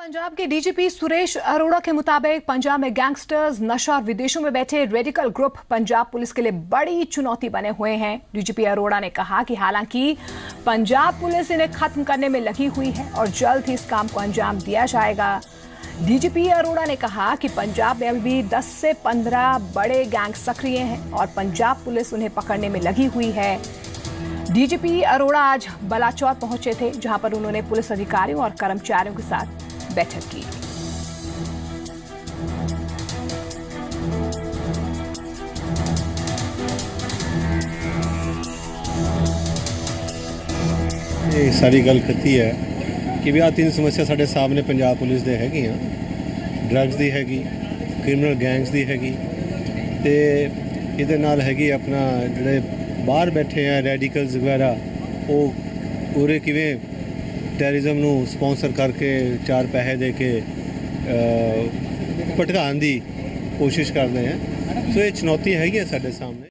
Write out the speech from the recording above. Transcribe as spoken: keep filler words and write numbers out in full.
पंजाब के डीजीपी सुरेश अरोड़ा के मुताबिक पंजाब में गैंगस्टर्स, नशा और विदेशों में बैठे रेडिकल ग्रुप पंजाब पुलिस के लिए बड़ी चुनौती बने हुए हैं। डीजीपी अरोड़ा ने कहा कि हालांकि पंजाब पुलिस इन्हें खत्म करने में लगी हुई है और जल्द ही इस काम को अंजाम दिया जाएगा। डीजीपी अरोड़ा ने कहा कि पंजाब में अभी भी दस से पंद्रह बड़े गैंग सक्रिय हैं और पंजाब पुलिस उन्हें पकड़ने में लगी हुई है। डीजीपी अरोड़ा आज बलाचौर पहुंचे थे, जहां पर उन्होंने पुलिस अधिकारियों और कर्मचारियों के साथ बैठक की। ये सारी गल कही है कि भी आ तीन समस्या साढ़े सामने पंजाब पुलिस दे हैगी ड्रग्स दी हैगी, क्रिमिनल गैंग्स दी हैगी ते इहदे नाल हैगी अपना जिहड़े बाहर बैठे हैं रेडिकल्स वगैरह, वो पूरे किवें टैरिज्म नू स्पॉन्सर करके चार पैसे दे के भटकाने की कोशिश करते हैं। सो ये चुनौती हैगी है साडे सामने।